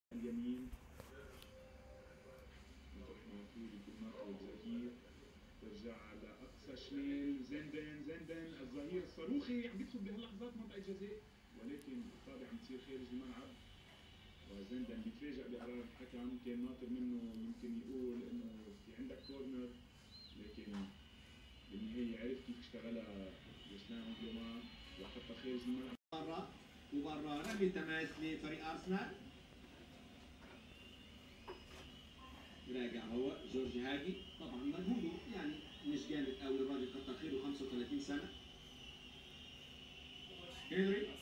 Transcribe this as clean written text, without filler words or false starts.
اليمين نروح معطول بالمطر الظهير، ترجع على اقصى شمال زندن الظهير الصاروخي عم يدخل بهاللحظات منطقه جزاء، ولكن الطابه عم تصير خارج الملعب، وزندن بيتفاجئ بقرار الحكم. كان ناطر منه يمكن يقول انه في عندك كورنر، لكن بالنهايه عرف كيف اشتغلها جوسلان انجلوما وحطها خارج الملعب. وبرا رمي تماس لفريق ارسنال. راجع هو جورج هاجي، طبعا مجهوده يعني مش جامد قوي، الراجل كتر خيره 35 سنه. هنري